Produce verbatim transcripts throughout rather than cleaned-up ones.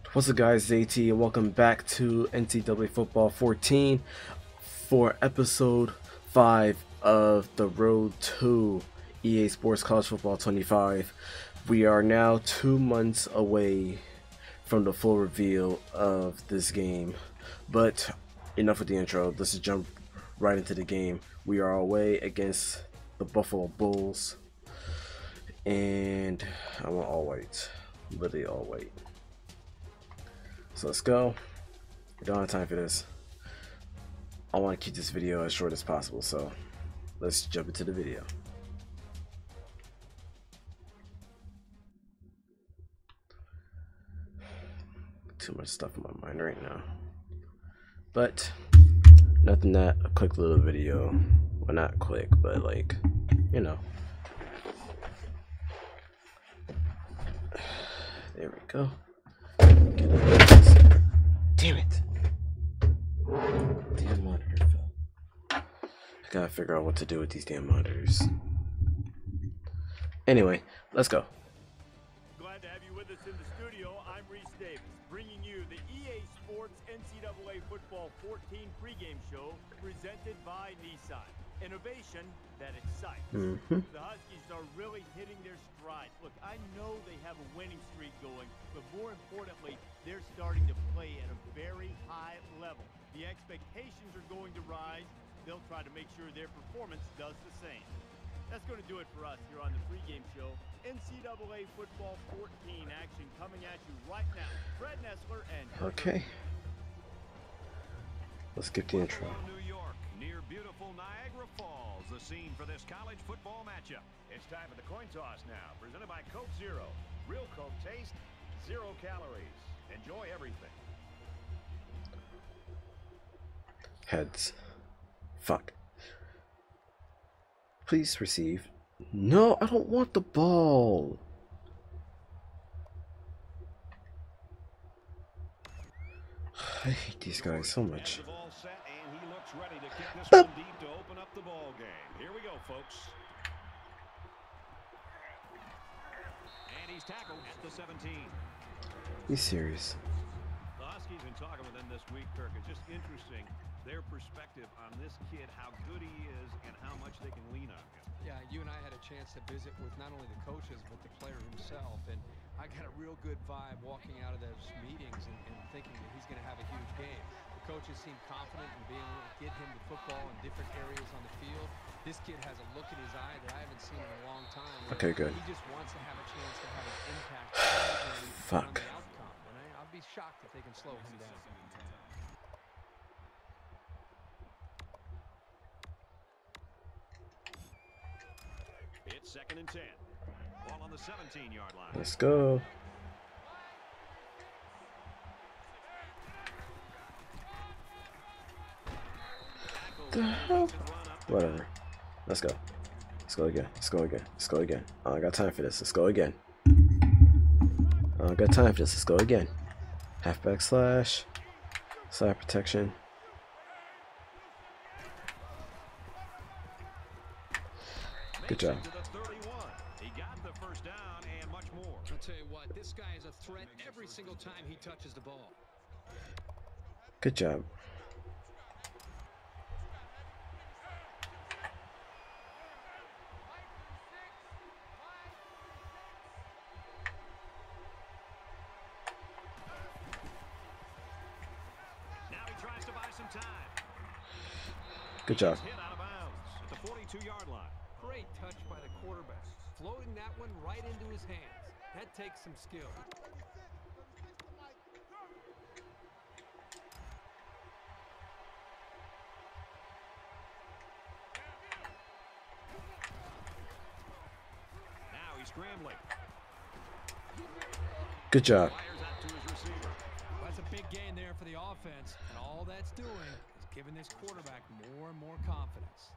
What's up, guys? Z T, and welcome back to N C double A Football fourteen for episode five of the road to E A Sports College Football twenty-five. We are now two months away from the full reveal of this game, but enough with the intro. Let's just jump right into the game. We are away against the Buffalo Bulls, and I want all white, literally all white. So let's go. We don't have time for this. I want to keep this video as short as possible, so let's jump into the video. Too much stuff in my mind right now, but nothing that a quick little video, well, not quick, but like, you know. There we go. Get it. Damn it. Damn monitor fell. I gotta figure out what to do with these damn monitors. Anyway, let's go. Glad to have you with us in the studio. I'm Reese Davis, bringing you the E A Sports N C double A Football fourteen pregame show presented by Nissan. Innovation that excites. Mm-hmm. The Huskies are really hitting their stride. Look, I know they have a winning streak going, but more importantly, they're starting to play at a very high level. The expectations are going to rise. They'll try to make sure their performance does the same. That's going to do it for us here on the pregame show. N C double A Football fourteen action coming at you right now. Fred Nessler and Okay. Let's get the intro. New York, near beautiful Niagara Falls, the scene for this college football matchup. It's time for the coin toss now, presented by Coke Zero. Real Coke taste, zero calories. Enjoy everything. Heads. Fuck. Please receive. No, I don't want the ball. I hate these guys so much. Boop. Deep to open up the ball game. Here we go, folks. And he's tackled at the seventeen. You serious? The Huskies been talking with them this week, Kirk. It's just interesting, their perspective on this kid, how good he is, and how much they can lean on him. Yeah, you and I had a chance to visit with not only the coaches, but the player himself. And I got a real good vibe walking out of those meetings and, and thinking that he's going to have a huge game. The coaches seem confident in being able to get him the football in different areas on the field. This kid has a look in his eye that I haven't seen in a long time. Okay, good. He just wants to have a chance to have an impact Fuck. on the outcome. And I, I'd be shocked if they can slow him down. It's second and ten. Ball on the seventeen-yard line. Let's go. The hell? Whatever. Let's go. Let's go again. Let's go again. Let's go again. I don't got time for this. Let's go again. I don't got time for this. Let's go again. Halfback slash. Side protection. Good job. He got the first down and much more. I'll tell you what, this guy is a threat every single time he touches the ball. Good job. Now he tries to buy some time. Good job. Hit out of bounds at the forty-two-yard line. Great touch by the quarterback. Floating that one right into his hands. That takes some skill. Now he's scrambling. Good job. Fires out to his receiver. Well, that's a big gain there for the offense, and all that's doing is giving this quarterback more and more confidence.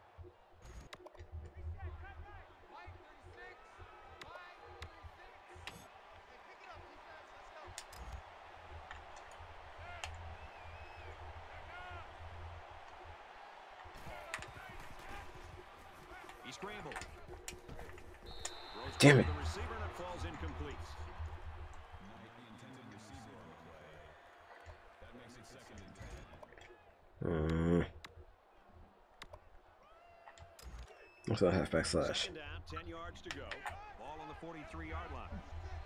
He scrambled. Damn it. The receiver, and it falls incomplete. So halfback slash. Second down, ten yards to go. Ball on the forty-three yard line.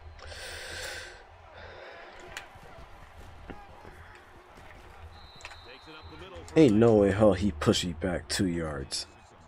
Takes it up the middle for Ain't no way hell he pushed you back two yards.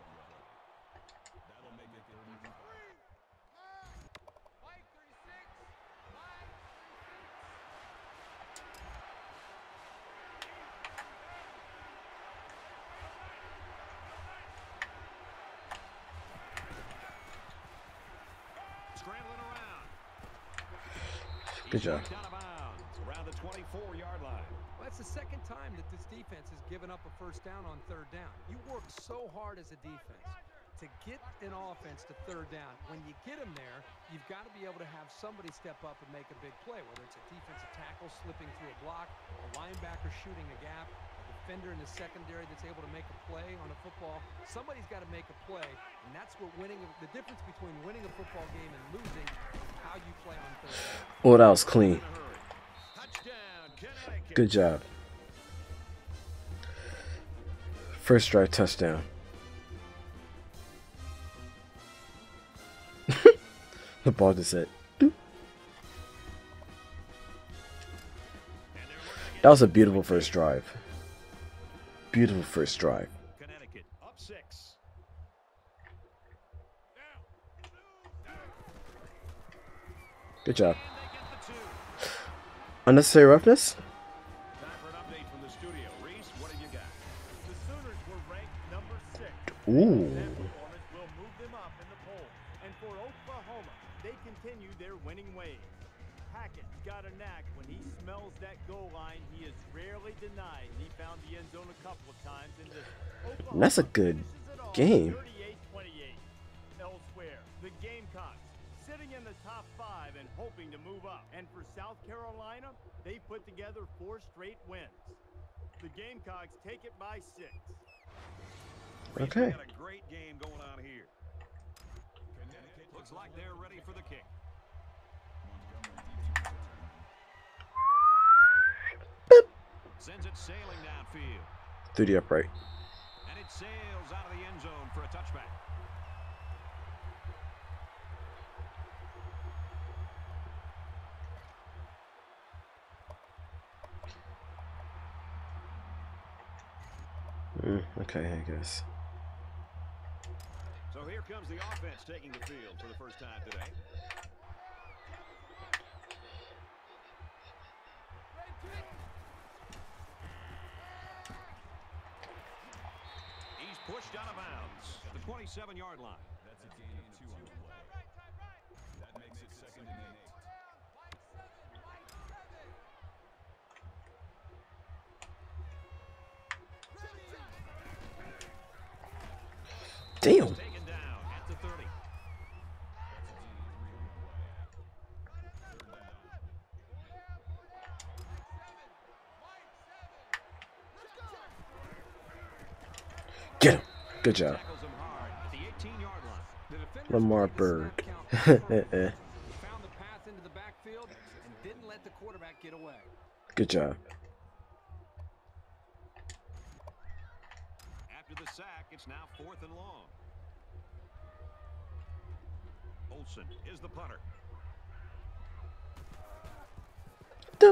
scrambling around. Good job. Out of bounds around the twenty-four yard line. Well, that's the second time that this defense has given up a first down on third down. You work so hard as a defense to get an offense to third down. When you get them there, you've got to be able to have somebody step up and make a big play, whether it's a defensive tackle slipping through a block, a linebacker shooting a gap, a defender in the secondary that's able to make a play on a football. Somebody's got to make a play, and that's what winning, the difference between winning a football game and losing is how you play on third down. Oh, that was clean. Touchdown, Connecticut. Good job. First drive touchdown. The ball just said, doop. That was a beautiful first drive. Beautiful first drive. Connecticut up six. Good job. And they get the two. Unnecessary roughness? Time for an update from the studio. Reese, what have you got? The Sooners were ranked number six. Ooh. That performance will move them up in the poll. And for Oklahoma, they continue their winning ways. Hackett's got a knack. When he smells that goal line, he is rarely denied. He found the end zone a couple of times in this. Oklahoma That's a good finishes it off game. thirty-eight twenty-eight. Elsewhere, the Gamecocks sitting in the top five and hoping to move up. And for South Carolina, they put together four straight wins. The Gamecocks take it by six. Reese, Okay. we got a great game going on here. Looks like they're ready for the kick. Sends it sailing downfield. Through the upright. And it sails out of the end zone for a touchback. Mm, okay, I guess. So here comes the offense taking the field for the first time today. He's pushed out of bounds at the twenty-seven yard line. That's a gain of two on the play. That makes it second and eight. Damn. Taken down at the thirty. Get him. Good job. Tackles him hard at the eighteen yard line. The defenders Lamar played the Bird. snap count perfectly. Good He found the path into the backfield and didn't let the quarterback get away. job. After the sack, it's now fourth and long. Olsen is the punter. Doop.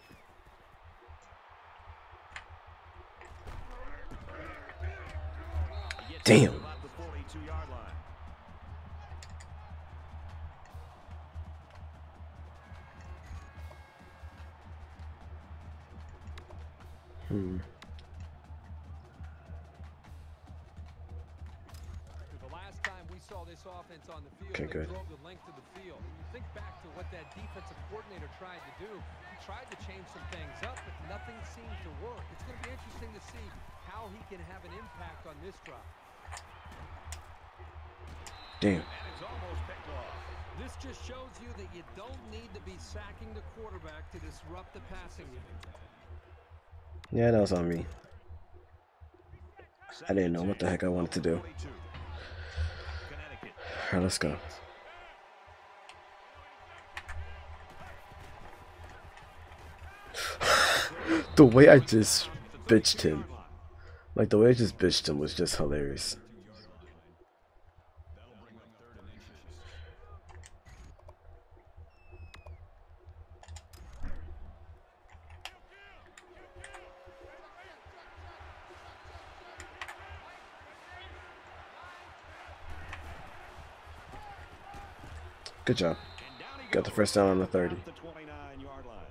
He gets Damn. to about the forty-two yard line. Hmm. The last time we saw this offense on the field, Okay, they good. drove the length of the field. When you think back to what that defensive coordinator tried to do, he tried to change some things up, but nothing seemed to work. It's going to be interesting to see how he can have an impact on this drive. Damn. And it's almost picked off. This just shows you that you don't need to be sacking the quarterback to disrupt the passing game. Yeah, that was on me. I didn't know what the heck I wanted to do. forty-two. Connecticut. Alright, let's go. The way I just bitched him, like the way I just bitched him was just hilarious. Good job. And down he Got the goes. first down on the thirty. At the twenty-nine-yard line.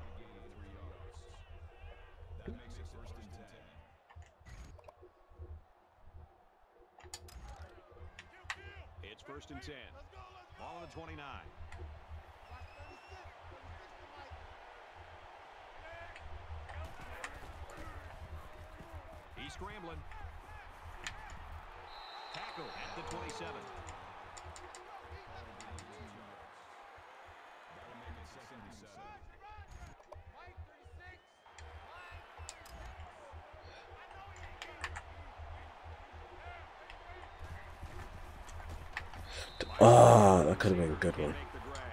That makes it first and ten. It's first and ten. Ball on the twenty-nine. He's scrambling. Tackle at the twenty-seven. That'll make it second and seven. Oh, that could have been a good one. Make the grab.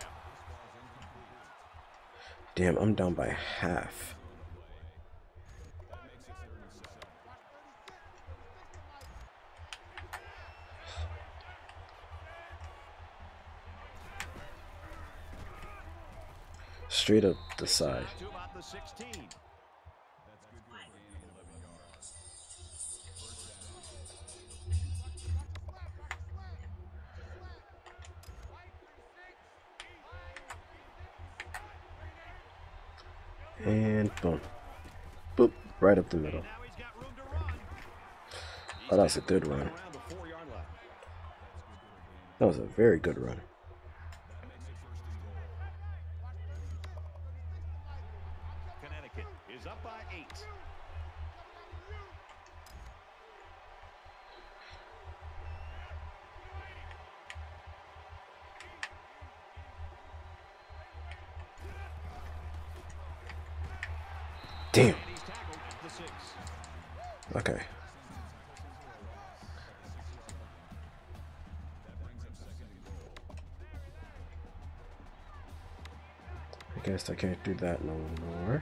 Damn, I'm down by half. That makes it third and seven. Straight up the side. Out to about the sixteen. That's good for a gain of eleven yards. And boom. Boop. Right up the middle. Now he's got room to run. Oh, that was a good run. Around the four-yard line. That was a very good run. That makes it first and goal. Connecticut is up by eight. Damn. And he's tackled at the six. Okay. That brings up second and goal. I guess I can't do that no more.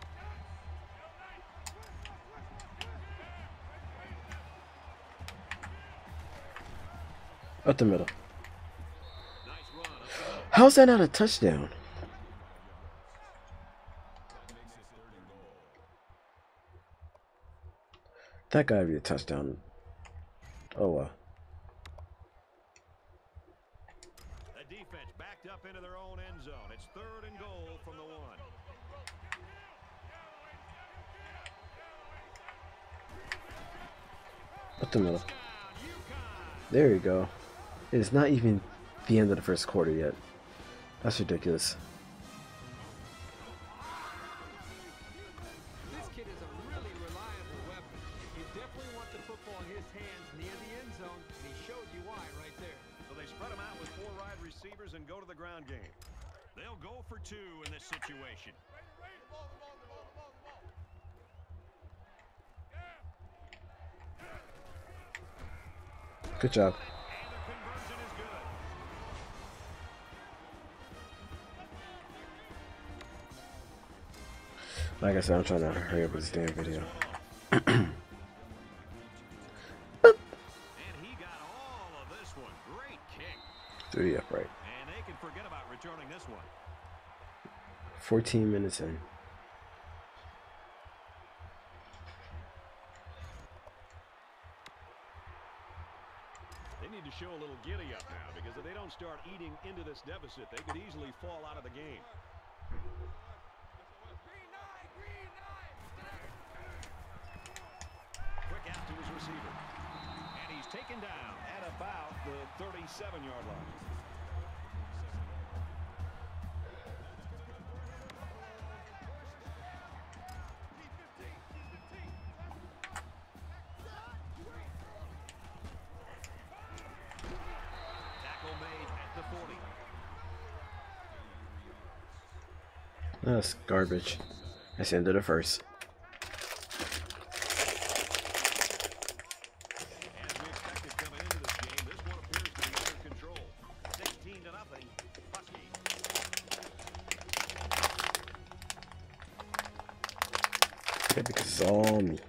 Up the middle. Nice run. Up the middle. How's that not a touchdown? That makes it third and goal. That gotta be a touchdown. Oh well. The defense backed up into their own end zone. It's third and goal from the one. Up the middle. Down, UConn. There you go. It's not even the end of the first quarter yet. That's ridiculous. This kid is a really reliable weapon. You definitely want the football in his hands near the end zone, and he showed you why right there. So they spread them out with four wide receivers and go to the ground game. They'll go for two in this situation. Good job. And the conversion is good. Like I said, I'm trying to hurry up this damn video. And he got all of this one. Great kick. Through the upright. And they can forget about returning this one. fourteen minutes in. They need to show a little giddy up now, because if they don't start eating into this deficit, they could easily fall out of the game. Quick out to his receiver. And he's taken down at about the thirty-seven-yard line. Tackle made at the forty. That's garbage. That's the end of the first. As we expected coming into this game, this one appears to be under control. sixteen to nothing. Huskies. Yeah, because it's all me.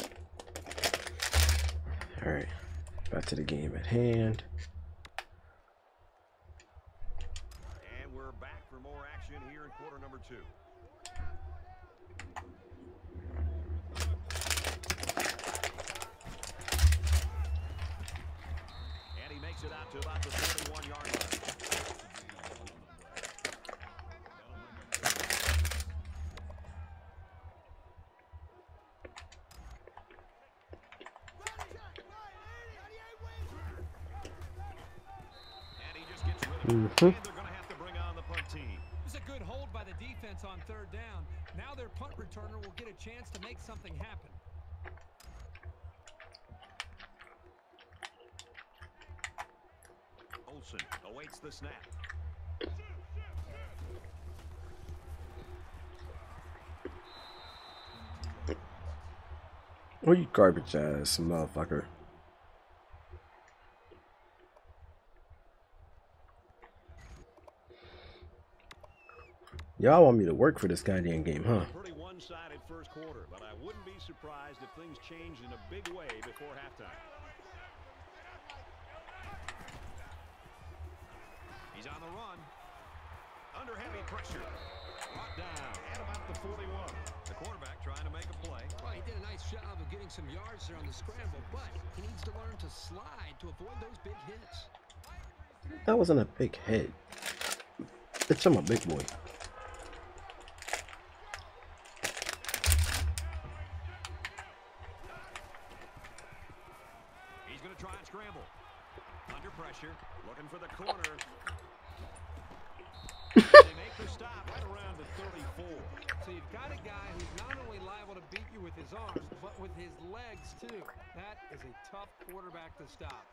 Alright. Back to the game at hand. And we're back for more action here in quarter number two. And he makes it out to about the forty-one-yard line. Mm-hmm. And they're going to have to bring on the punt team. It was a good hold by the defense on third down. Now their punt returner will get a chance to make something happen. Olsen awaits the snap. Oh, you garbage ass motherfucker. Y'all want me to work for this goddamn game, huh? Pretty one-sided first quarter, but I wouldn't be surprised if things changed in a big way before halftime. He's on the run. Under heavy pressure. Brought down at about the forty-one. The quarterback trying to make a play. Well, he did a nice job of getting some yards there on the scramble, but he needs to learn to slide to avoid those big hits. That wasn't a big hit. Bitch, I'm a big boy. He's going to try and scramble. Under pressure. Looking for the corner. They make the stop right around the thirty-four. So you've got a guy who's not only liable to beat you with his arms, but with his legs, too. That is a tough quarterback to stop.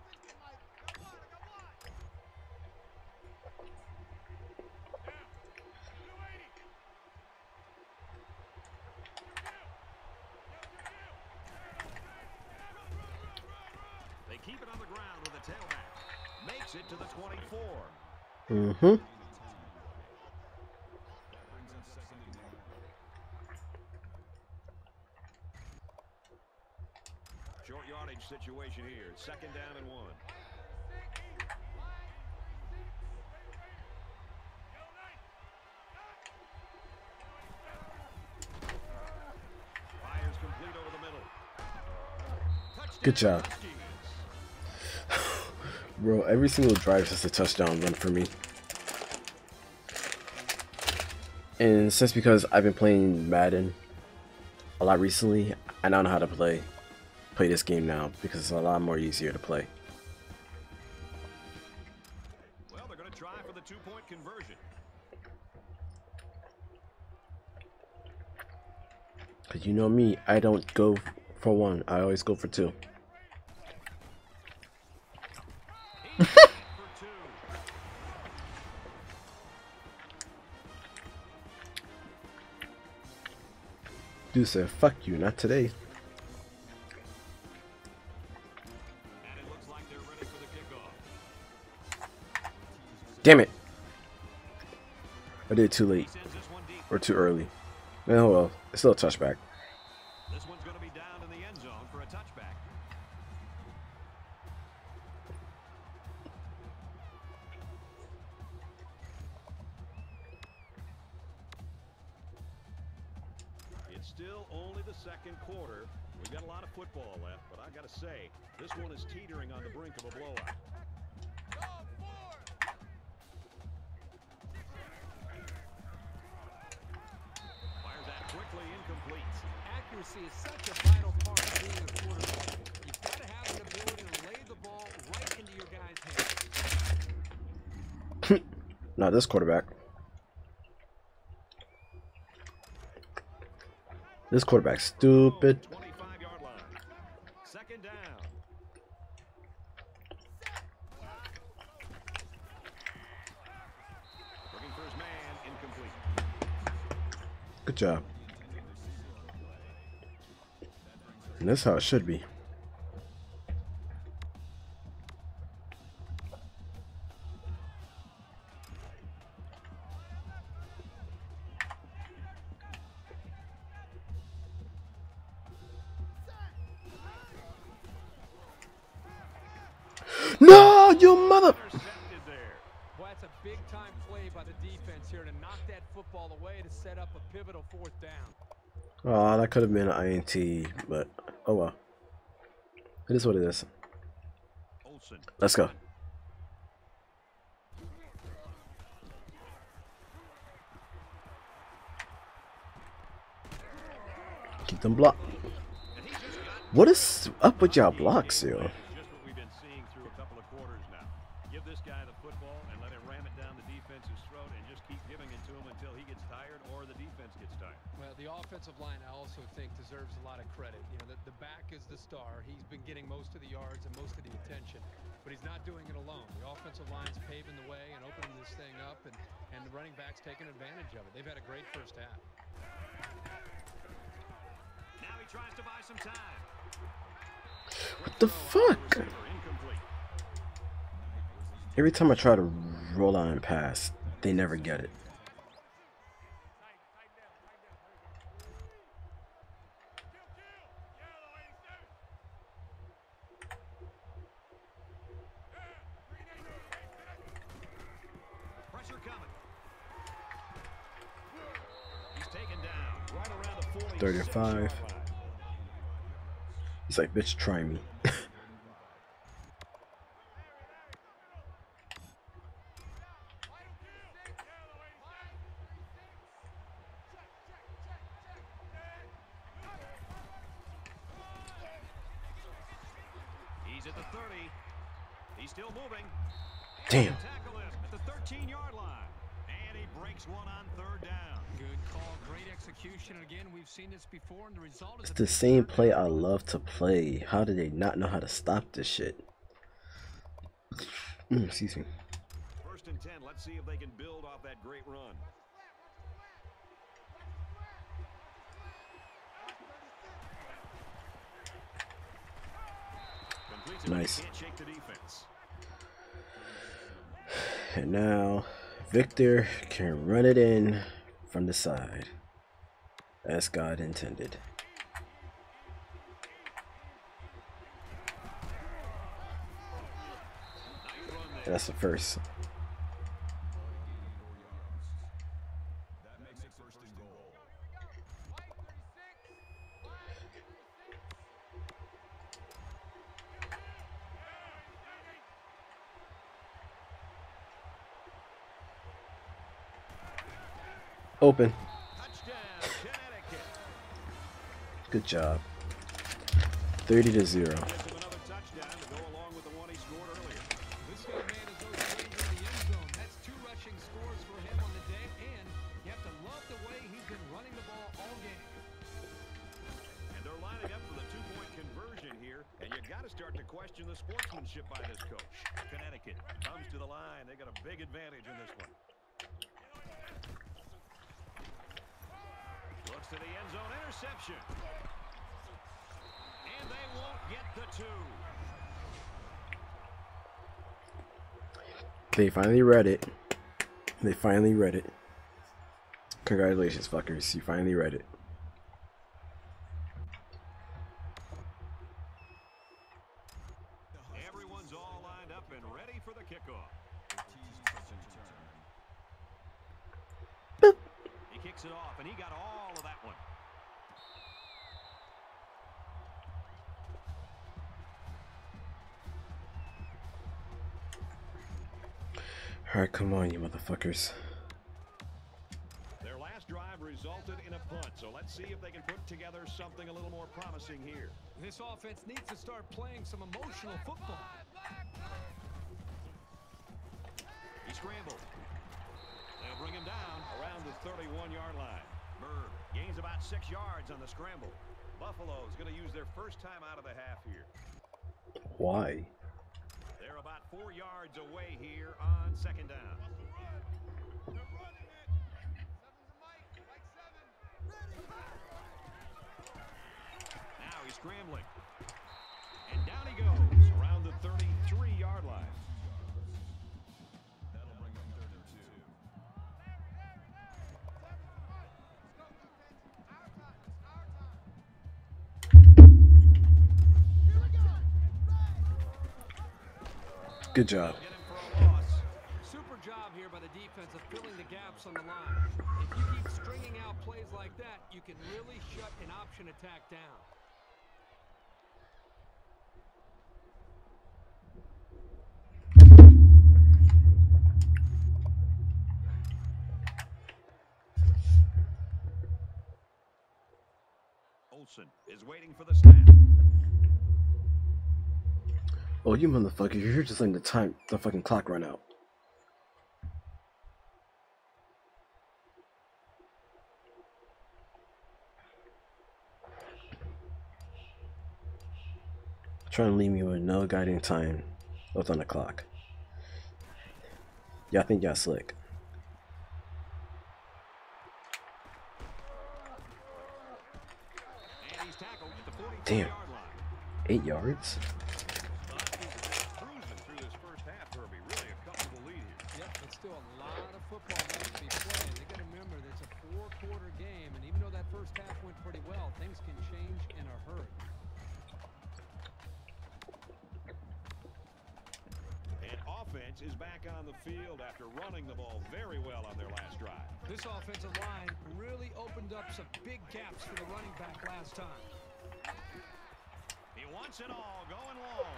They keep it on the ground with a tailback. Makes it to the twenty-four. Mm-hmm. Short yardage situation here. Second down and one. Fires complete over the middle. Touchdown. Good job. Bro, every single drive is a touchdown run for me. And since because I've been playing Madden a lot recently, I now know how to play play this game now because it's a lot more easier to play. Well, they're going to try for the two-point conversion. Cause you know me, I don't go for one, I always go for two. He's for two. Dude said, fuck you, not today. And it looks like they're ready for the kickoff. Damn it. I did it too late. He sends this one deep. Or too early. Oh well, it's still a touchback. This one's going to be down in the end zone for a touchback. It's still only the second quarter. We've got a lot of football left, but I got to say, this one is teetering on the brink of a blowout. Fires that quickly, incomplete. Accuracy is such a vital part of being a quarterback. You've got to have an ability to lay the ball right into your guy's hands. Not this quarterback. This quarterback's stupid. twenty-five yard line. Second down. Looking for his man, incomplete. Good job. And that's how it should be. No, you mother. Intercepted there. Boy, that's a big-time play by the defense here to knock that football away to set up a pivotal fourth down. Oh, that could have been an I N T, but oh well. It is what it is. Olsen. Let's go. Keep them blocked. And he's just got What is up with y'all blocks, yo? just what we've been seeing playing through a couple of quarters now. Give this guy the football and let him ram it down the defense's throat and just keep giving it to him until he gets tired or the defense gets tired. Well, the offensive line, I also think, deserves a lot of credit. You know, the, the back is the star. He's been getting most of the yards and most of the attention, but he's not doing it alone. The offensive line's paving the way and opening this thing up, and, and the running back's taking advantage of it. They've had a great first half. Now he tries to buy some time. What the fuck? Every time I try to roll out and pass, they never get it. Pressure coming. He's taken down right around the forty-six thirty-five. yard line. He's like, bitch, try me. He's at the thirty. He's still moving. Damn. Tackle him at the thirteen yard line. And he breaks one on third down. Good call, great execution. Again, we've seen this before, and the result is It's the same play I love to play. How do they not know how to stop this shit? Mm, excuse me. First and ten. Let's see if they can build off that great run. Completes it, but he Nice. can't shake the defense. And now Victor can run it in from the side, as God intended. Nice run there. That's the first. That makes it first and goal. Open. Touchdown, Connecticut. Good job. thirty to zero. Gives him another touchdown to go along with the one he scored earlier. This young man is no stranger in the end zone. That's two rushing scores for him on the day, and you have to love the way he's been running the ball all game. And they're lining up for the two-point conversion here, and you got to start to question the sportsmanship by this coach. Connecticut comes to the line. They got a big advantage in this one. Looks to the end zone, interception. And they won't get the two. They finally read it. They finally read it. Congratulations, fuckers. You finally read it. Everyone's all lined up and ready for the kickoff. Boop. He kicks it off, and he got all of that one. Alright, come on, you motherfuckers. Their last drive resulted in a punt, so let's see if they can put together something a little more promising here. This offense needs to start playing some emotional football. He scrambled. They'll bring him down around the thirty-one yard line. Bird gains about six yards on the scramble. Buffalo's going to use their first time out of the half here. Why? They're about four yards away here on second down. Now he's scrambling. And down he goes around the thirty-three yard line. That'll bring up third and two. Good job. Get him for a loss. Super job here by the defense of filling the gaps on the line. If you keep stringing out plays like that, you can really shut an option attack down. Olsen is waiting for the snap. Oh, you motherfucker! You're just letting the time, the fucking clock run out. Trying to leave me with no guiding time left on the clock. Yeah, I think y'all slick. And he's tackled at the forty-two Damn. yard line. Eight yards? The Huskies have been cruising through this first half, Herbie. Really a comfortable lead here. Yep, it's still a lot of football left to be played. They got to remember that it's a four-quarter game, and even though that first half went pretty well, things can change in a hurry. And offense is back on the field after running the ball very well on their last drive. This offensive line really opened up some big gaps for the running back last time. He wants it all going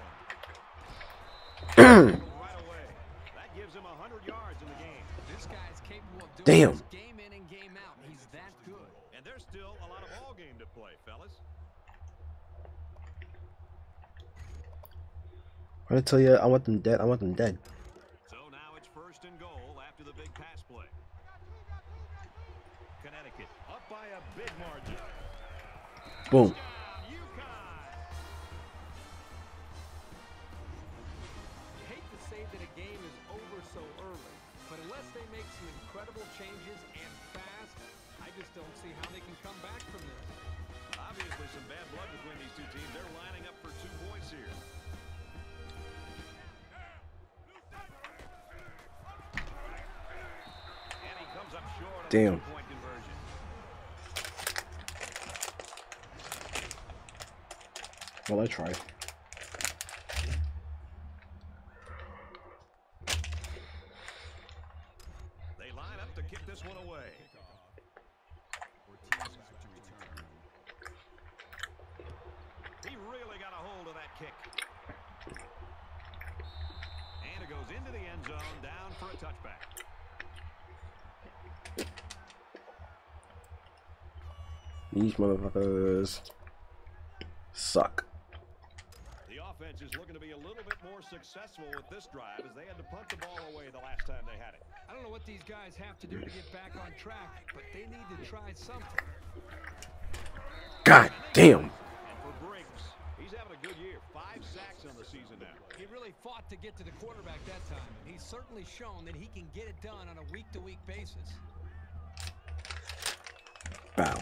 long. Right away. That gives him one hundred yards in the game. This guy is capable of doing Damn. this game in and game out. He's that good. And there's still a lot of ball game to play, fellas. I tell you, I want them dead. I want them dead. So now it's first and goal after the big pass play. Connecticut up by a big margin. Boom. You hate to say that a game is over so early, but unless they make some incredible changes and fast, I just don't see how they can come back from this. Obviously some bad blood between these two teams. They're lining up for two points here. And he comes up short on Damn. the two-point conversion. Well, I tried. They line up to kick this one away. Ortiz back to return. He really got a hold of that kick. And it goes into the end zone, down for a touchback. These motherfuckers suck. The offense is looking to be a little bit more successful with this drive as they had to punt the ball away the last time they had it. I don't know what these guys have to do to get back on track, but they need to try something. God damn. And for Briggs, he's having a good year. Five sacks on the season now. He really fought to get to the quarterback that time, and he's certainly shown that he can get it done on a week-to-week basis. Wow.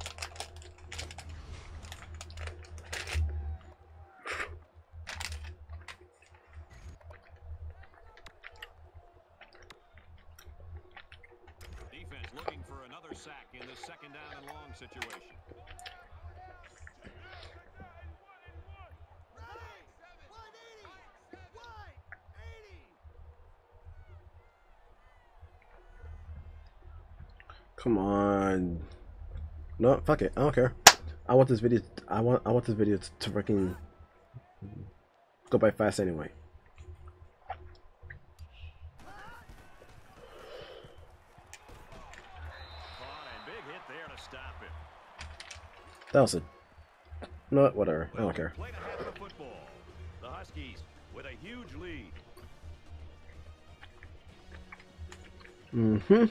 Defense looking for another sack in the second down and long situation. Come on. No, fuck it. I don't care. I want this video. I want. I want this video to, to freaking go by fast anyway. And big hit there to stop it. That was a. No, whatever. I don't care. Played ahead of the football. The Huskies with a huge lead. Mm-hmm.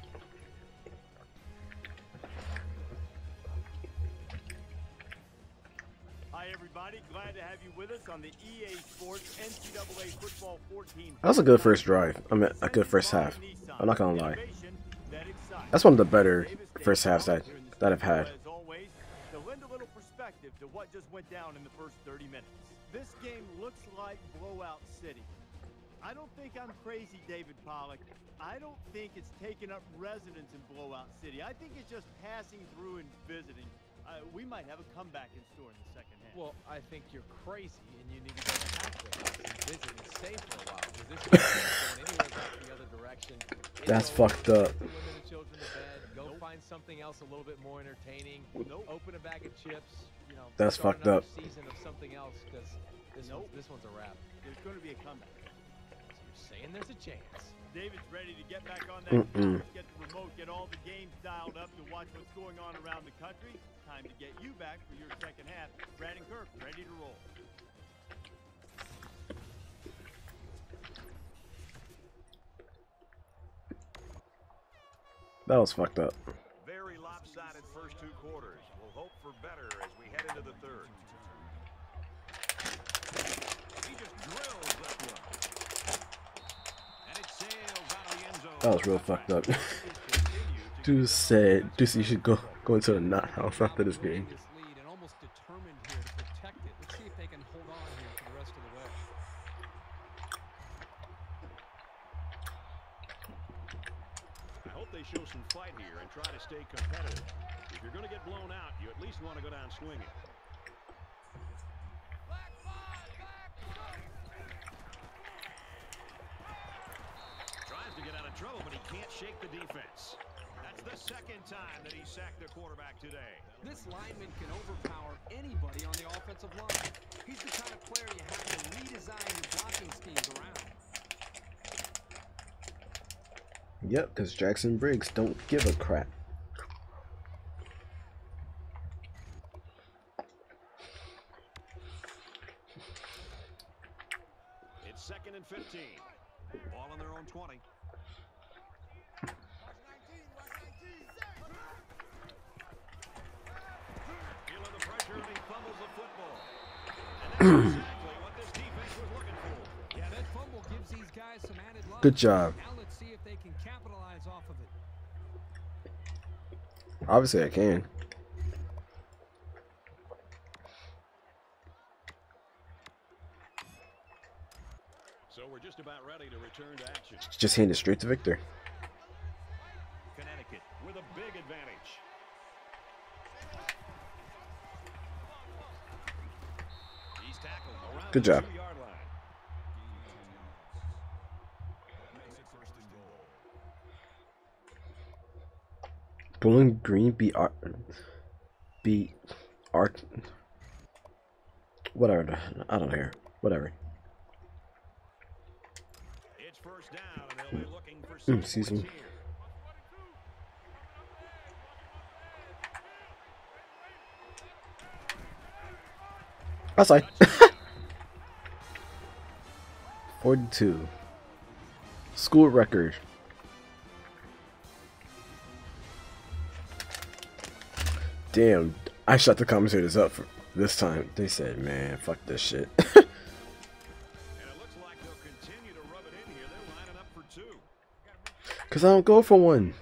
Hi, everybody. Glad to have you with us on the E A Sports N C double A Football fourteen. That was a good first drive. I mean, a good first half. I'm not gonna lie. That's one of the better first halves that that I've had. As always, to lend a little perspective to what just went down in the first thirty minutes. This game looks like blowout city. I don't think I'm crazy, David Pollock. I don't think it's taking up residence in blowout city. I think it's just passing through and visiting. Uh, we might have a comeback in store in the second half. Well, I think you're crazy, and you need to go to halfway house and visit and stay for a while, because this game's not going anywhere back the other direction. It's That's over. fucked up. Put the women and children to bed. Go nope. find something else a little bit more entertaining. Nope. Open a bag of chips. You know. That's start fucked up. Season of something else, because this Nope. one's, this one's a wrap. There's going to be a comeback. So you're saying there's a chance. David's ready to get back on that Mm-mm. couch, get the remote, get all the games dialed up to watch what's going on around the country. Time to get you back for your second half. Brad and Kirk ready to roll. That was fucked up. Very lopsided first two quarters. We'll hope for better as we head into the third. He just drills that one. And it sails out of the end zone. That was real fucked up. Dude said, Dude, you should go go into the nut house after this game. This lead and almost determined here to protect it. Let's see if they can hold on here for the rest of the way. I hope they show some fight here and try to stay competitive. If you're going to get blown out, you at least want to go down swinging. Tries to get out of trouble, but he can't shake the defense. That's the second time that he sacked the quarterback today. This lineman can overpower anybody on the offensive line. He's the kind of player you have to redesign your blocking schemes around. Yep, because Jackson Briggs don't give a crap. It's second and fifteen. Ball on their own twenty. Feeling the pressure and he fumbles the football. And that's exactly what this defense was looking for. Yeah, that fumble gives these guys some added luck. Good job. Now let's see if they can capitalize off of it. Obviously, I can. So we're just about ready to return to action. Just hand it straight to Victor. Connecticut with a big advantage. He's tackled around Good the job. two-yard line. Makes it first and goal. Bowling Green beat Art. Beat Art. Whatever. I don't care. Whatever. It's first down, and they'll be looking for Mm, some excuse points me. here. Outside. forty-two. School record. Damn, I shut the commentators up for this time. They said, man, fuck this shit. And it looks like they'll continue to rub it in here. They're lining up for two. Because I don't go for one.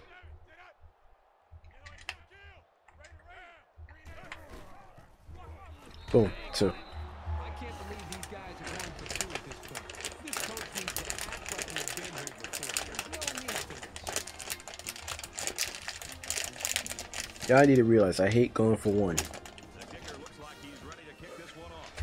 Boom, two. I can't believe these guys are going for two at this point. This coach needs to act like he's been here before. There's no need for this. Yeah, I need to realize I hate going for one. The kicker looks like he's ready to kick this one off.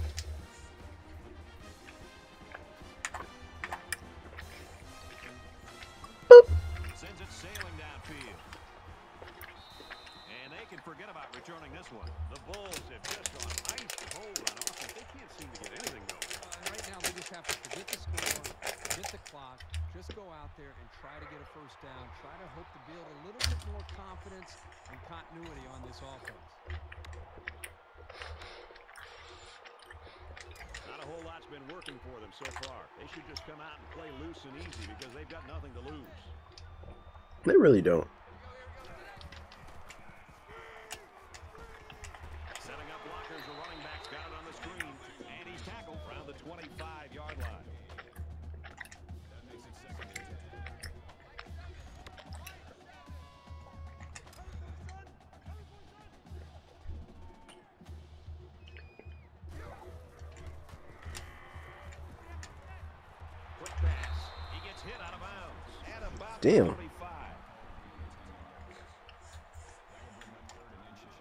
Sends it sailing downfield. And they can forget about returning this one. The Bulls have just gone ice cold on offense. They can't seem to get anything going. Uh, right now, they just have to forget the score, forget the clock, just go out there and try to get a first down, try to hope to build a little bit more confidence and continuity on this offense. Not a whole lot's been working for them so far. They should just come out and play loose and easy because they've got nothing to lose. They really don't. Setting up blockers, the running back's got it on the screen, and he's tackled around the twenty-five-yard line. That makes it second and ten. Quick pass. He gets hit out of bounds. At about Damn. twenty-five. That will bring up third and inches.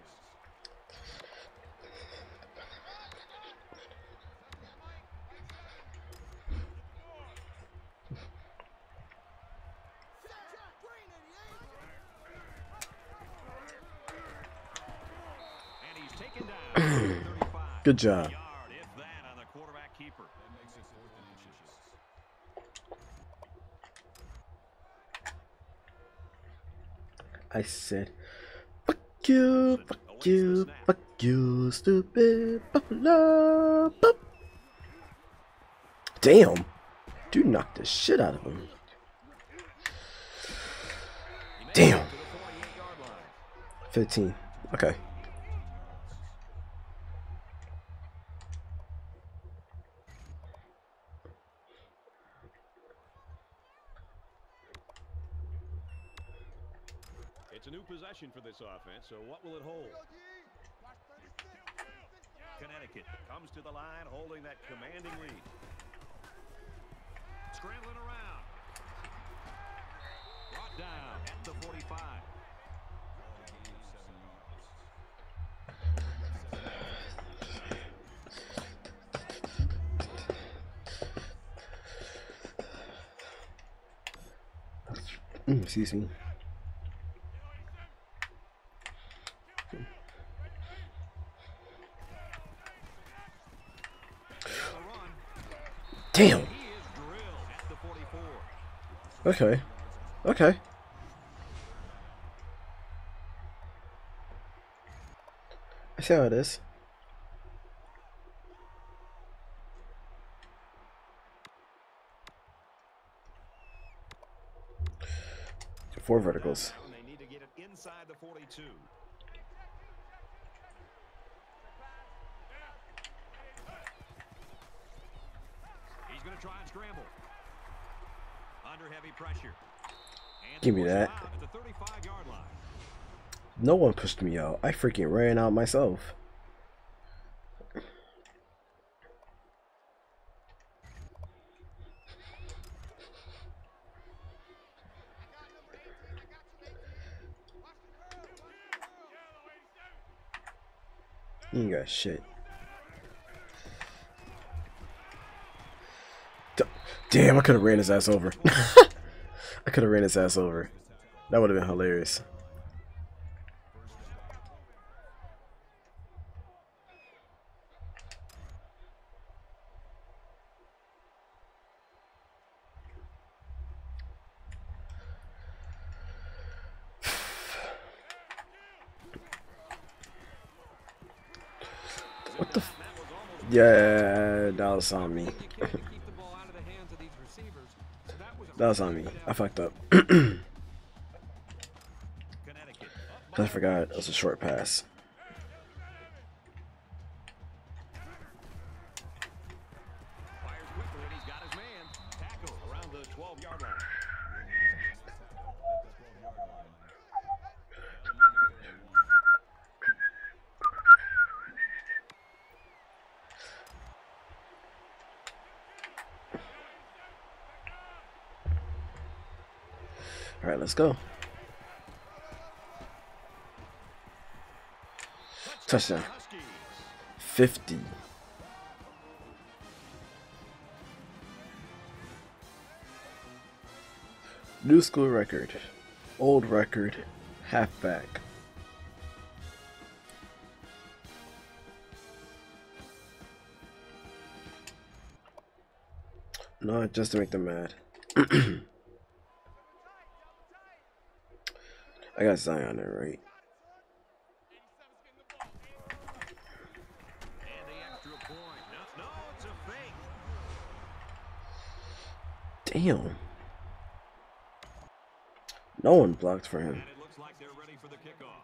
And he's taken down. thirty-five. Good job. Yard, if that, on the quarterback keeper. That makes it fourth and inches. I said, fuck you, fuck you, fuck you, stupid buffalo. Boop. Damn. Dude knocked the shit out of him. He makes Damn. it to the fifteen. Okay. It's a new possession for this offense, so what will it hold? Connecticut comes to the line holding that commanding lead. Scrambling around. Brought down at the forty-five. Mm, excuse me. Damn. Okay. Okay. I see how it is. Four verticals. They need to get it inside the forty-two. He's going to try and scramble. Under heavy pressure. And Give me that. at the thirty-five yard line. No one pushed me out. I freaking ran out myself. You ain't got shit. D Damn, I could have ran his ass over. I could have ran his ass over. That would have been hilarious. What the f- Yeah, that was on me. That was on me. I fucked up. I forgot it was a short pass. Fires quickly and he's got his man. Tackle around the twelve yard line. All right, let's go. Touchdown. fifty. New school record. Old record. Halfback. No, just to make them mad. I got Zion there, right? And the extra point. No, no, it's a fake. Damn. No one blocked for him. And it looks like they're ready for the kickoff.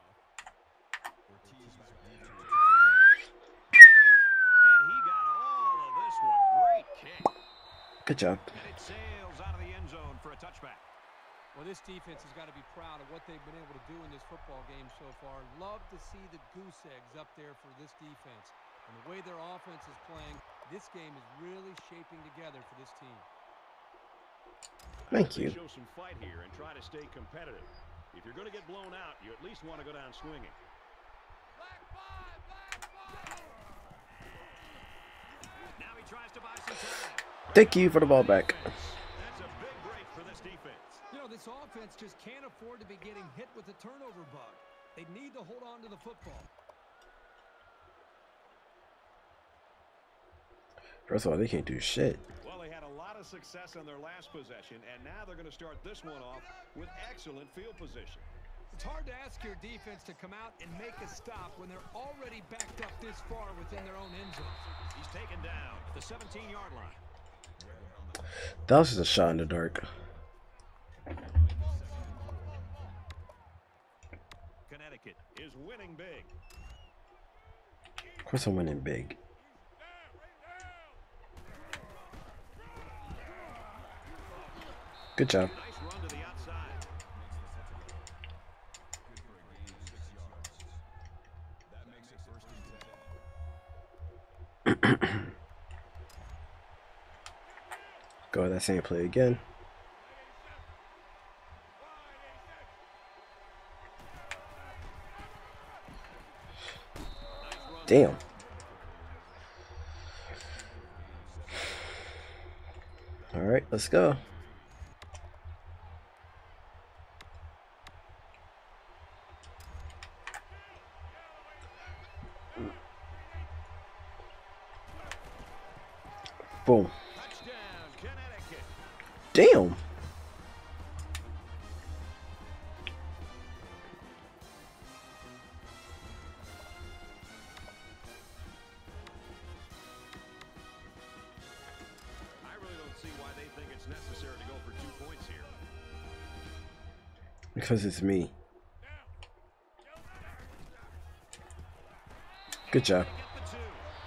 And he got all of this one. Great kick. Good job. And it sails out of the end zone for a touchback. Well, this defense has got to be proud of what they've been able to do in this football game so far. Love to see the goose eggs up there for this defense. And the way their offense is playing, this game is really shaping together for this team. Thank you. Show some fight here and try to stay competitive. If you're going to get blown out, you at least want to go down swinging. Now he tries to buy some time. Thank you for the ball back. That's a big break for this defense. You know, this offense just can't afford to be getting hit with the turnover bug. They need to hold on to the football. First of all, they can't do shit. Well, they had a lot of success on their last possession, and now they're going to start this one off with excellent field position. It's hard to ask your defense to come out and make a stop when they're already backed up this far within their own end zone. He's taken down at the seventeen yard line. That was just a shot in the dark. Connecticut course I'm winning big. Good job. Nice run to the outside. That makes it first and ten. Go with that same play again. Damn. All right, let's go. Boom. Touchdown, Connecticut. Damn. I really don't see why they think it's necessary to go for two points here. Because it's me. Good job. Get the two.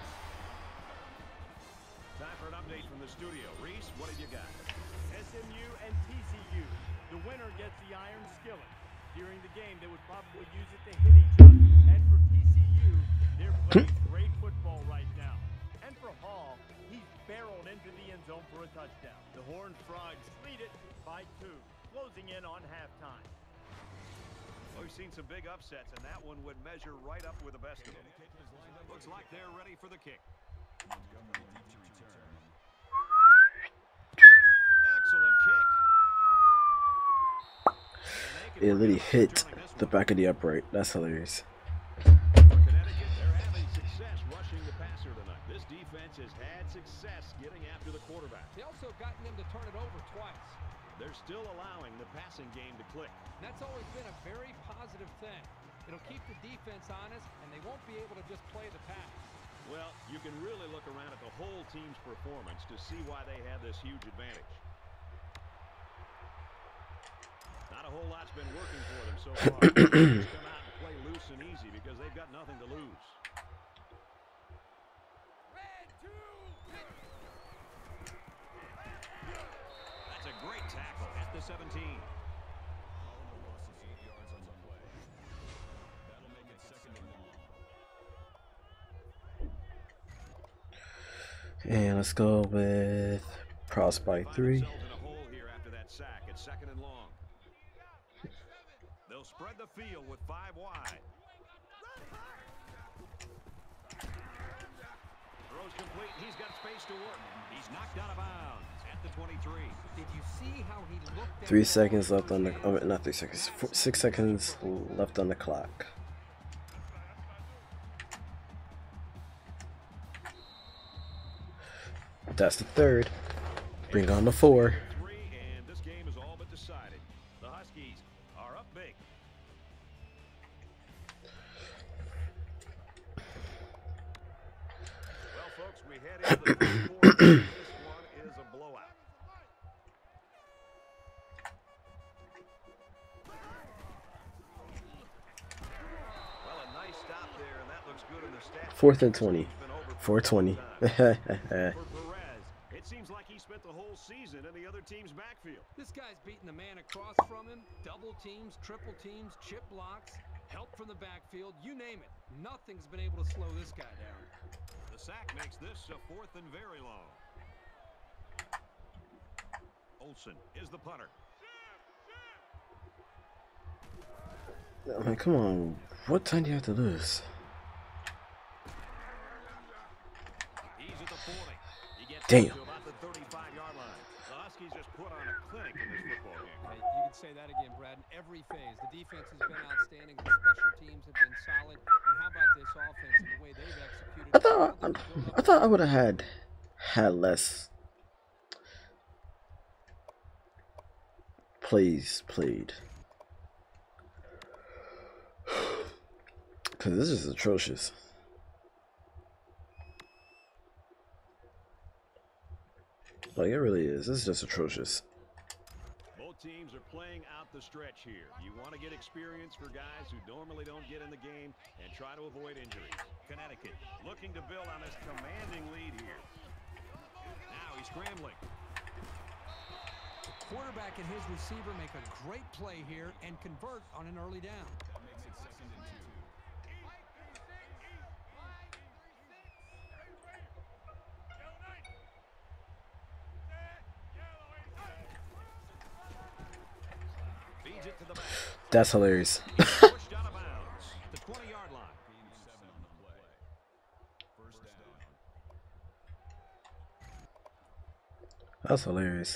Time for an update from the studio. Reese, what have you got? S M U and T C U. The winner gets the iron skillet. During the game, they would probably use it to hit each other. And for T C U, they're playing great football right now. And for Hall, he's barreled into the end zone for a touchdown. The Horned Frogs lead it by two, closing in on halftime. Well, we've seen some big upsets, and that one would measure right up with the best of them. Looks like they're ready for the kick. Montgomery deep to return. Excellent kick. And they can It literally forget about hit returning this the one. back of the upright. That's hilarious. For Connecticut, they're having success rushing the passer tonight. This defense has had success getting after the quarterback. They also gotten them to turn it over twice. They're still allowing the passing game to click. And that's always been a very positive thing. It'll keep the defense honest, and they won't be able to just play the pass. Well, you can really look around at the whole team's performance to see why they have this huge advantage. Not a whole lot's been working for them so far. They just come out and play loose and easy because they've got nothing to lose. That's a great tackle at the seventeen. Eight yards on the play. That'll make it second and long. And let's go with Pross by Find three. themselves in a hole here after that sack. It's second and long. They'll spread the field with five wide. Throws complete. He's got space to work. He's knocked out of bounds at the twenty-three. Did you see how he looked at Three the seconds ball? left on the. Oh, not three seconds. Four, six seconds left on the clock. That's the third. Bring on the four. Three, and this game is all but decided. The Huskies are up big. Well, folks, we head into the third quarter. This one is a blowout. Well, a nice stop there, and that looks good in the stat. Fourth and twenty. It's been over four twenty. For Perez, it seems like he spent the whole season in the other team's backfield. This guy's beating the man across from him. Double teams, triple teams, chip blocks, help from the backfield, you name it. Nothing's been able to slow this guy down. The sack makes this a fourth and very long. Olsen is the punter. I mean, come on. What time do you have to lose? He's at the forty. He gets Damn. to about the thirty-five yard line. The Huskies just put on a clinic in this football game. Hey, you can say that again, Brad. In every phase, the defense has been outstanding. The special teams have been solid. And how about this offense and the way they've executed? I thought I, I thought I would have had had less plays played. Cause this is atrocious. Like it really is. This is just atrocious. Both teams are playing out the stretch here. You want to get experience for guys who normally don't get in the game and try to avoid injuries. Connecticut looking to build on this commanding lead here. Now he's scrambling. The quarterback and his receiver make a great play here and convert on an early down. That makes it second and two. Feeds it to the back. That's hilarious. Pushed out of bounds. The twenty-yard line. Gain of seven on the play. First down. That's hilarious.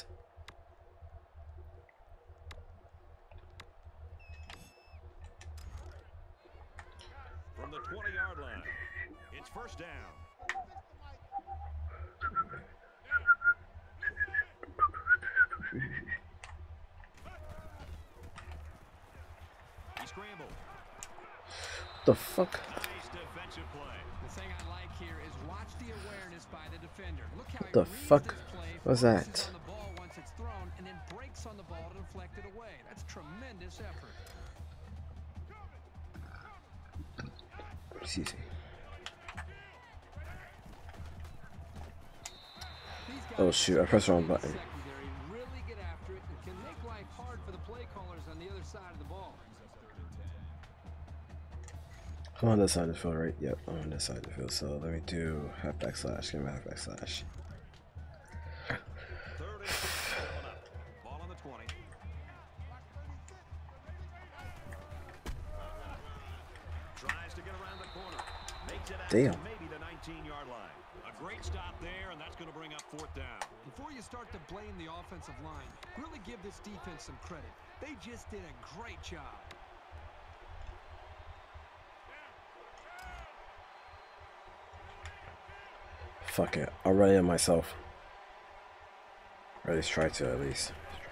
From the twenty-yard line. It's first down. He scrambled. The fuck? Nice defensive play. The thing I like here is watch the awareness by the defender. Look how he The reads fuck this play, was focuses that? on the ball once it's thrown, and then breaks on the ball to deflect it away. That's tremendous effort. Excuse me. These Oh, guys shoot, I pressed the wrong button. secondary really get after it and can make life hard for the play callers on the other side of the ball. I'm on this side of the field, right? Yep, I'm on this side of the field. So let me do half backslash. Give me half backslash. Third and six coming up. Ball on the twenty. Tries to get around the corner. Makes it out Damn. to maybe the nineteen-yard line. A great stop there, and that's going to bring up fourth down. Before you start to blame the offensive line, really give this defense some credit. They just did a great job. Fuck it. I'll run it myself. Or at least try to, at least.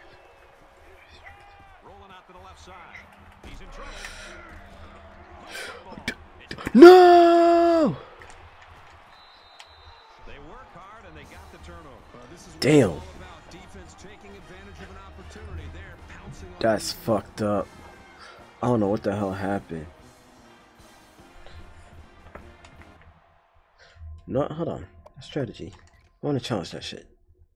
Rolling out to the left side. He's in trouble. It's No! They work hard and they got the turnover. This is what Damn. it's all about. Defense taking advantage of an opportunity. They're pouncing on That's the fucked up. I don't know what the hell happened. No, hold on. Strategy. I want to challenge that shit.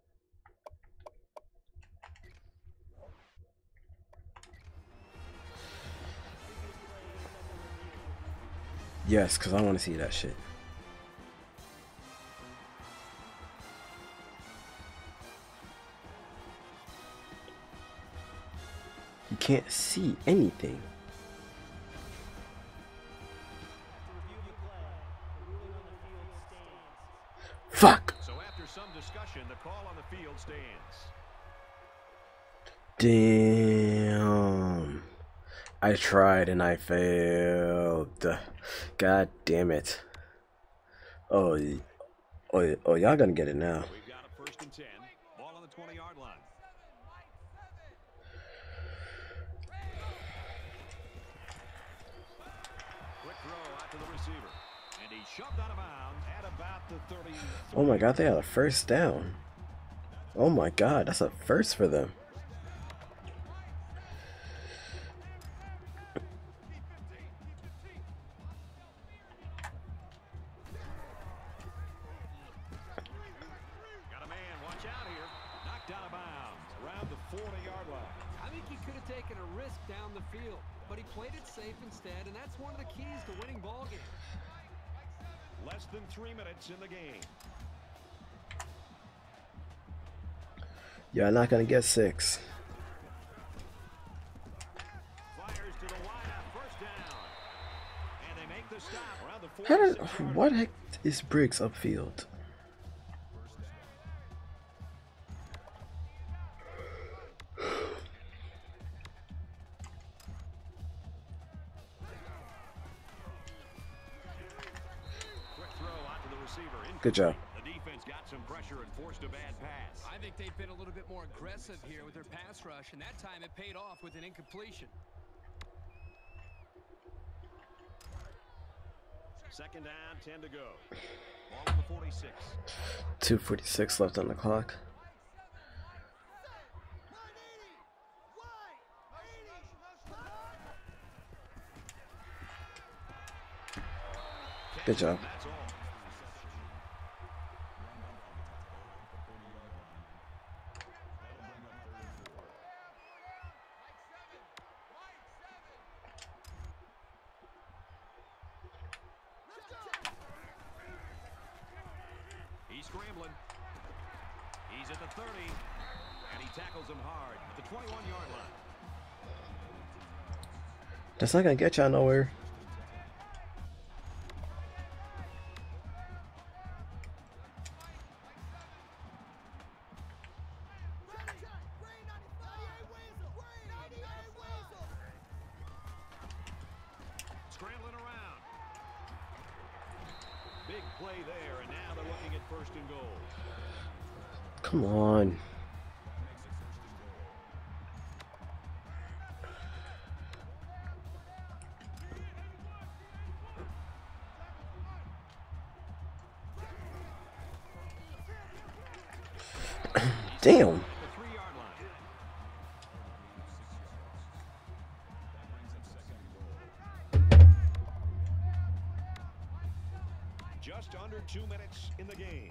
Yes, because I want to see that shit. You can't see anything. Fuck! So after some discussion, the call on the field stands. Damn. I tried and I failed. God damn it. Oh, y- oh, y- oh, y'all gonna get it now. We've got a first and ten. Ball on the twenty-yard line. Quick throw out to the receiver. And he shoved out of bounds at about the thirty. Oh my god, they had a first down. Oh my god, that's a first for them. Got a man, watch out here. Knocked out of bounds around the forty-yard line. I think he could have taken a risk down the field, but he played it safe instead, and that's one of the keys to winning ball games. Less than three minutes in the game. You're not gonna get six. Fires to the wideout, first down. And they make the stop around the How did, forty-six-yard what line. heck is Briggs upfield? Quick throw out to the receiver. Good job. The defense got some pressure and forced a bad pass. I think they've been a little bit more aggressive here with their pass rush, and that time it paid off with an incompletion. Second down, ten to go. Ball on the forty-six. two forty-six left on the clock. Good job. That's all. He's scrambling. He's at the thirty, and he tackles him hard at the twenty-one yard line. That's not gonna get y'all nowhere. Scrambling around. Big play there, and now they're looking at first and goal. Come on. Damn. At the three-yard line. Just under two minutes in the game.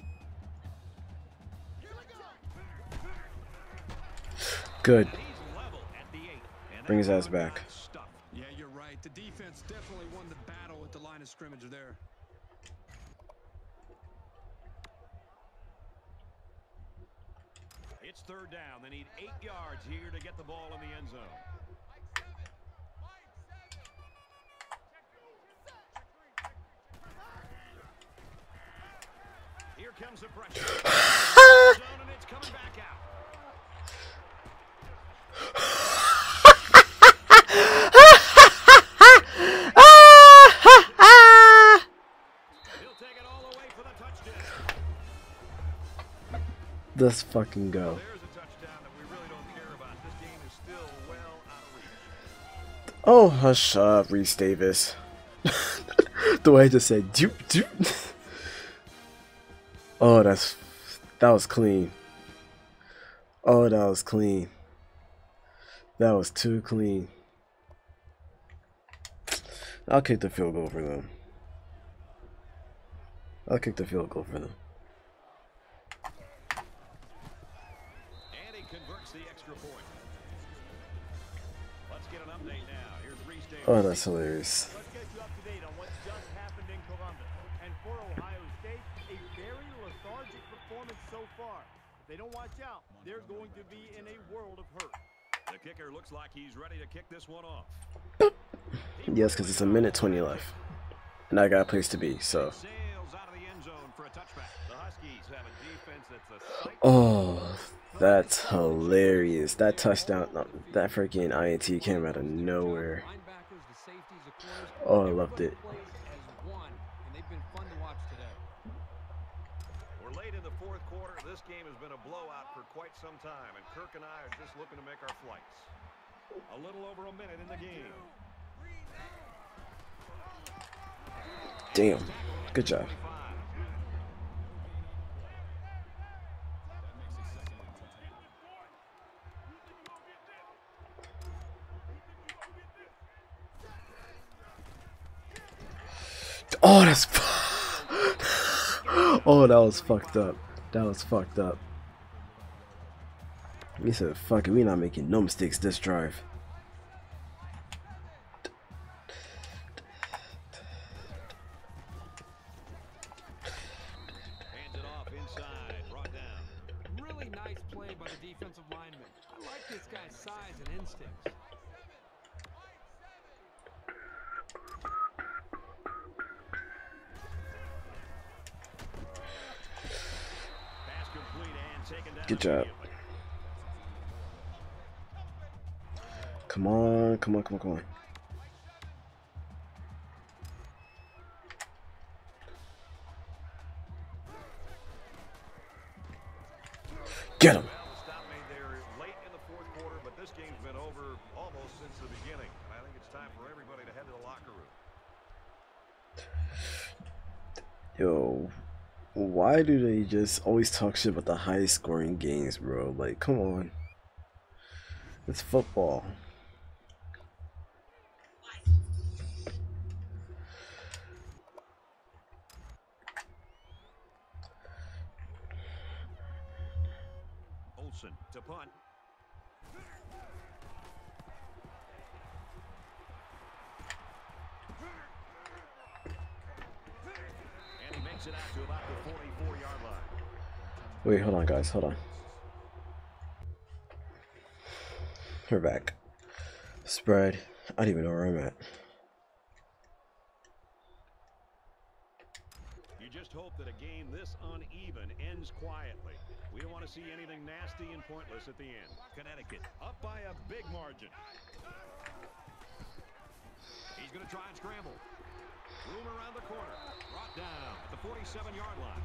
Good. He's level at the eight. And Bring his that ass back. got stuffed. Yeah, you're right. The defense definitely won the battle at the line of scrimmage there. It's third down. They need eight yards here to get the ball in the end zone. Here comes the pressure. Zone, and it's coming back out. He'll take it all the way for the touchdown. Let's fucking go. There's a touchdown that we really don't care about. This game is still well out of reach. Oh, hush up, Reese Davis. The way I just said, doop, doop. Oh, that's, that was clean. Oh, that was clean. That was too clean. I'll kick the field goal for them. I'll kick the field goal for them. And he converts the extra point. Let's get an update now. Here's Reese Davis. Oh, that's hilarious. Let's get you up to date on what just happened in Columbus. And for Ohio State, a very lethargic performance so far. If they don't watch out, they're going to be in a world of hurt. The kicker looks like he's ready to kick this one off. Yes, because it's a minute twenty left. And I got a place to be, so. Sails out of the end zone for a touchback. The Huskies have a defense that's a sight. Oh, that's hilarious. That touchdown, no, that freaking I N T came out of nowhere. Linebackers, the safeties, the corners, Oh, I loved it. plays as one, and they've been fun to watch today. We're late in the fourth quarter. This game has been a blowout for quite some time, and Kirk and I are just looking to make our flights. A little over a minute in the game. Damn. Good job. Oh, that's. Oh, that was fucked up. That was fucked up. He said, fuck it, we not making no mistakes this drive. Hands it off inside, brought down. Really nice play by the defensive lineman. I like this guy's size and instincts. Pass complete and taken down. Good job. immediately. Come on, come on, come on, come on. Get him. Well, the stop made there late in the fourth quarter, but this game's been over almost since the beginning. And I think it's time for everybody to head to the locker room. Yo, why do they just always talk shit about the highest scoring games, bro? Like, come on. It's football. to punt. And he makes it out to about the forty-four yard line. Wait, hold on, guys. Hold on. We're back. Spread. I don't even know where I'm at. You just hope that a game this uneven ends quietly. We don't want to see anything nasty and pointless at the end. Connecticut up by a big margin. He's going to try and scramble. Room around the corner. Brought down at the forty-seven yard line.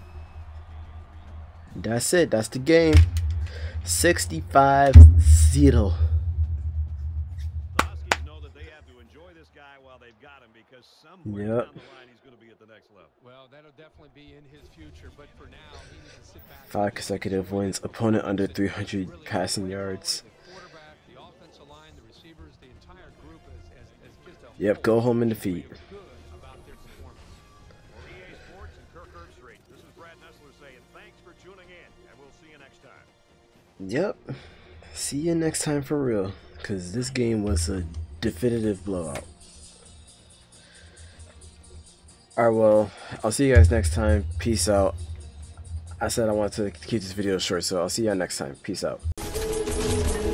That's it. That's the game. sixty-five zero. The Huskies know that they have to enjoy this guy while they've got him because somewhere Yep. down the line he's going to be at the next level. Well, that'll definitely be in his future, but for now, he needs to sit back. Five consecutive wins. Opponent under three hundred passing yards. The quarterback, the offensive line, the receivers, the entire group as, as, as just a Yep, go home in defeat. good about their performance. For E A Sports and Kirk Herbstreit, this is Brad Nessler saying thanks for tuning in, and we'll see you next time. Yep. See you next time for real. Because this game was a definitive blowout. Alright, well, I'll see you guys next time. Peace out. I said I wanted to keep this video short, so I'll see you next time. Peace out.